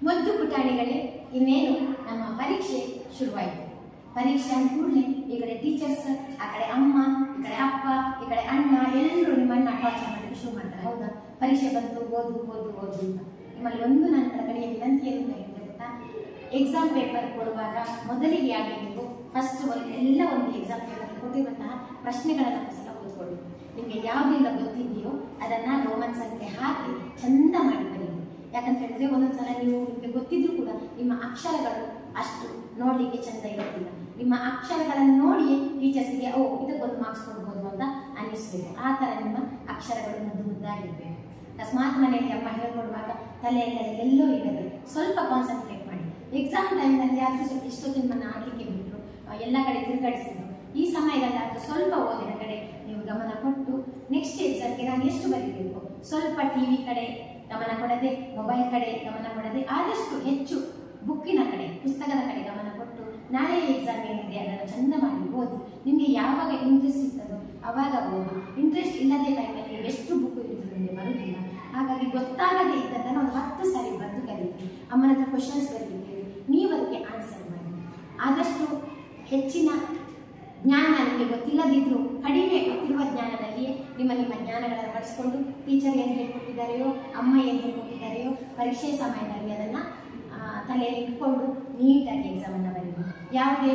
ಮೊದ್ದು ಪುಟಾಣಿಗಳೇ, ಇನ್ನೇನು ನಮ್ಮ ಪರೀಕ್ಷೆ ಶುರುವಾಯಿತು. ಪರೀಕ್ಷೆ ಅಂದ ಕೂಡಲೇ ಈ ಕಡೆ ಟೀಚರ್ಸ್, ಆ ಕಡೆ ಅಮ್ಮ, ಈ ಕಡೆ ಅಪ್ಪ, ಈ ಕಡೆ ಅಣ್ಣ, ಎಲ್ಲರೂ ನಿಮ್ಮನ್ನ ಟಾರ್ಚರ್ ಮಾಡಲಿಕ್ಕೆ ಶುರು ಮಾಡ್ತಾರೆ. ಹೌದಾ, ಪರೀಕ್ಷೆ ಬಂತು, ಓದು ಓದು ಓದು ಅಂತ. ನಿಮ್ಮಲ್ಲಿ ಒಂದು ನನ್ನ ಕಡೆಯ ವಿನಂತಿ ಏನು ಹೇಳಿದ್ರೆ ಗೊತ್ತಾ, ಎಕ್ಸಾಮ್ ಪೇಪರ್ ಕೊಡುವಾಗ ಮೊದಲಿಗೆ ಆಗಿ ನೀವು ಫಸ್ಟ್ ಎಲ್ಲ ಒಂದು ಎಕ್ಸಾಮ್ ಪೇಪರ್ ಕೊಟ್ಟಿರುವಂತಹ ಪ್ರಶ್ನೆಗಳನ್ನು ಒಂದ್ಸಲ ಓದ್ಕೊಳ್ಳಿ. ನಿಮಗೆ ಯಾವುದೆಲ್ಲ ಗೊತ್ತಿದೆಯೋ ಅದನ್ನ ರೋಮನ್ ಸಂಖ್ಯೆ ಹಾಕಿ ಚಂದ ಮಾಡಿ ಬರೀರಿ. ಯಾಕಂತ ಹೇಳಿದ್ರೆ ಒಂದೊಂದ್ಸಲ ನೀವು ನಿಮಗೆ ಗೊತ್ತಿದ್ರು ಕೂಡ ನಿಮ್ಮ ಅಕ್ಷರಗಳು ಅಷ್ಟು ನೋಡ್ಲಿಕ್ಕೆ ಚಂದ ಇರೋದಿಲ್ಲ. ನಿಮ್ಮ ಅಕ್ಷರಗಳನ್ನು ನೋಡಿಯೇ ಟೀಚರ್ಸ್ಗೆ ಇದಕ್ಕೊಂದು ಮಾರ್ಕ್ಸ್ ಕೊಡ್ಬೋದು ಅಂತ ಅನ್ನಿಸ್ಬೇಕು. ಆ ತರ ನಿಮ್ಮ ಅಕ್ಷರಗಳು ಮುದ್ದಾಗಿರ್ಬೇಕು. ಅಕಸ್ಮಾತ್ ಮನೆಯಲ್ಲಿ ಅಮ್ಮ ಹೇಳ್ಕೊಡುವಾಗ ತಲೆಯಲ್ಲಿ ಎಲ್ಲೋ ಇಡದೆ ಸ್ವಲ್ಪ ಕಾನ್ಸಂಟ್ರೇಟ್ ಮಾಡಿ. ಎಕ್ಸಾಮ್ ಟೈಮ್ನಲ್ಲಿ ಆದ್ರೂ ಸ್ವಲ್ಪ ಇಷ್ಟೊತ್ತು ನಿಮ್ಮನ್ನು ಆಡ್ಲಿಕ್ಕೆ ಬಿಟ್ಟರು, ಎಲ್ಲ ಕಡೆ ತಿರುಗಾಡಿಸಿದ್ರು, ಈ ಸಮಯದಲ್ಲಿ ಆದ್ರೂ ಸ್ವಲ್ಪ ಓದಿನ ಕಡೆ ನೀವು ಗಮನ ಕೊಟ್ಟು ನೆಕ್ಸ್ಟ್ ಎಕ್ಸಾಮ್ಗೆ ನಾನು ಎಷ್ಟು ಬರೀಬೇಕು, ಸ್ವಲ್ಪ ಟಿವಿ ಕಡೆ ಗಮನ ಕೊಡದೆ, ಮೊಬೈಲ್ ಕಡೆ ಗಮನ ಕೊಡದೆ, ಆದಷ್ಟು ಹೆಚ್ಚು ಬುಕ್ಕಿನ ಕಡೆ, ಪುಸ್ತಕದ ಕಡೆ ಗಮನ ಕೊಟ್ಟು ನಾಳೆ ಎಕ್ಸಾಮ್ ಏನಿದೆ ಅದನ್ನು ಚಂದ ಮಾಡಿ ಓದಿ. ನಿಮಗೆ ಯಾವಾಗ ಇಂಟ್ರೆಸ್ಟ್ ಇರ್ತದೋ ಅವಾಗ ಓದಿ. ಇಂಟ್ರೆಸ್ಟ್ ಇಲ್ಲದೆ ಟೈಮಲ್ಲಿ ನೀವು ಎಷ್ಟು ಬುಕ್ ಇರ್ತದೆ ನಿಮಗೆ ಬರುವುದಿಲ್ಲ. ಹಾಗಾಗಿ ಗೊತ್ತಾಗದೇ ಇದ್ದದನ್ನು ಒಂದು 10 ಸಾರಿ ಬರೆದು ಕಲಿಯಿರಿ. ಅಮ್ಮನ ಹತ್ರ ಕ್ವಶನ್ಸ್ ಬರೀತೀರಿ, ನೀವು ಅದಕ್ಕೆ ಆನ್ಸರ್ ಮಾಡಿ. ಆದಷ್ಟು ಹೆಚ್ಚಿನ ಜ್ಞಾನ ನಿಮಗೆ ಗೊತ್ತಿಲ್ಲದಿದ್ರು ಕಡಿಮೆ ಗೊತ್ತಿರುವ ಜ್ಞಾನದಲ್ಲಿಯೇ ನಿಮ್ಮ ಜ್ಞಾನಗಳನ್ನು ಬಳಸಿಕೊಂಡು ಟೀಚರ್ ಏನು ಹೇಳ್ಕೊಟ್ಟಿದ್ದಾರೆಯೋ, ಅಮ್ಮ ಏನು ಹೇಳ್ಕೊಟ್ಟಿದ್ದಾರೆಯೋ ಪರೀಕ್ಷೆ ಸಮಯದಲ್ಲಿ ಅದನ್ನು ತಲೆಯಲ್ಲಿ ಇಟ್ಕೊಂಡು ನೀಟಾಗಿ ಎಕ್ಸಾಮನ್ನು ಬರೀರಿ. ಯಾವುದೇ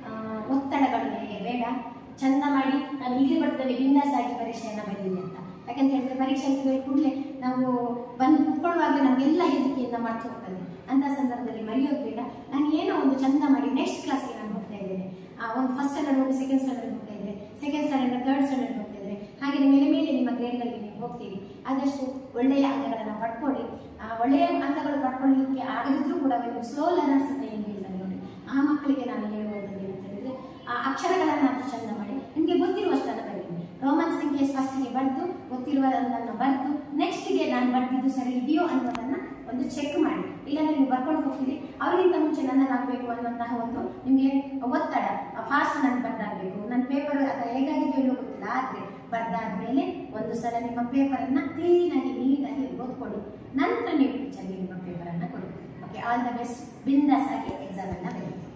ಒತ್ತಡಗಳು ನಿಮಗೆ ಬೇಡ. ಚಂದ ಮಾಡಿ ನಾನು ಇಲ್ಲಿ ಬರ್ತದೆ ಬಿಂದಾಸಾಗಿ ಪರೀಕ್ಷೆಯನ್ನು ಬರೀರಿ ಅಂತ. ಯಾಕಂತ ಹೇಳಿದ್ರೆ ಪರೀಕ್ಷೆ ಕೂಡಲೇ ನಾವು ಬಂದು ಕುತ್ಕೊಳ್ಳುವಾಗ ನಮಗೆಲ್ಲ ಹೆದರಿಕೆಯಿಂದ ಮಾಡ್ತಾ ಹೋಗ್ತದೆ. ಅಂತ ಸಂದರ್ಭದಲ್ಲಿ ಮರೆಯೋದು ಬೇಡ. ನಾನು ಏನೋ ಒಂದು ಚಂದ ಮಾಡಿ ನೆಕ್ಸ್ಟ್ ಕ್ಲಾಸ್ಗೆ ನಾನು ಹೋಗ್ತಾ ಇದ್ದೇನೆ, ಒಂದು ಫಸ್ಟ್ ಸ್ಟ್ಯಾಂಡರ್ಡ್ ಹೋಗಿ ಸೆಕೆಂಡ್ ಸ್ಟ್ಯಾಂಡರ್ಡ್ ಹೋಗ್ತಾ ಇದ್ರೆ, ಸೆಕೆಂಡ್ ಸ್ಟ್ಯಾಂಡರ್ಡ್ ಥರ್ಡ್ ಸ್ಟ್ಯಾಂಡರ್ಡ್ ಹೋಗ್ತಾ ಇದ್ರೆ, ಹಾಗೆ ಮೇಲೆ ಮೇಲೆ ನಿಮ್ಮ ಗ್ರೇಡ್ಗಳಿಗೆ ನೀವು ಹೋಗ್ತೀರಿ. ಆದಷ್ಟು ಒಳ್ಳೆಯ ಅಂಕಗಳನ್ನು ಪಡ್ಕೊಳ್ಳಿ. ಒಳ್ಳೆಯ ಅಂಕಗಳು ಪಡ್ಕೊಳ್ಳಲಿಕ್ಕೆ ಆಗದಿದ್ರೂ ಕೂಡ ನೀವು ಸ್ಲೋ ಲರ್ನರ್ಸ್ ಅಂತ ಏನು ಹೇಳ್ತಾರೆ ನೋಡಿ, ಆ ಮಕ್ಕಳಿಗೆ ನಾನು ಹೇಳುವುದು ಅಂತ ಹೇಳಿದ್ರೆ ಆ ಅಕ್ಷರಗಳನ್ನು ಅದು ಚಂದ ಮಾಡಿ ನಿಮಗೆ ಗೊತ್ತಿರುವಷ್ಟನ್ನು ಬರೀರಿ. ರೋಮನ್ ಸಂಖ್ಯೆ ಫಸ್ಟ್ಗೆ ಬರೆದು ಗೊತ್ತಿರುವುದನ್ನು ಬರೆದು ನೆಕ್ಸ್ಟ್ಗೆ ನಾನು ಬರೆದಿದ್ದು ಸರಿ ಇದೆಯೋ ಅನ್ನೋದನ್ನು ಒಂದು ಚೆಕ್ ಮಾಡಿ. ಇಲ್ಲಾಂದ್ರೆ ನೀವು ಬರ್ಕೊಂಡು ಹೋಗ್ತೀರಿ, ಅವರಿಗಿಂತ ಮುಂಚೆ ನನ್ನದಾಗಬೇಕು ಅನ್ನುವಂತಹ ಒಂದು ನಿಮಗೆ ಒತ್ತಡ, ಫಾಸ್ಟ್ ನಾನು ಬರೆದಾಗಬೇಕು, ನನ್ನ ಪೇಪರ್ ಅಥವಾ ಹೇಗಾಗಿದೆಯೋ ಇಲ್ಲೋ ಗೊತ್ತಿಲ್ಲ, ಆದರೆ ಬರೆದಾದ್ಮೇಲೆ ಒಂದು ಸಲ ನಿಮ್ಮ ಪೇಪರನ್ನು ಕ್ಲೀನಾಗಿ ನೀಟಾಗಿ ಓದ್ಕೊಳ್ಳಿ. ನಂತರ ನೀವು ಟೀಚರ್ಗೆ ನಿಮ್ಮ ಪೇಪರನ್ನು ಕೊಡಿ. Okay, all the best. ಬಿಂದಾಸ್ ಆಗಿ ಎಕ್ಸಾಮನ್ನು ಬರೀರಿ.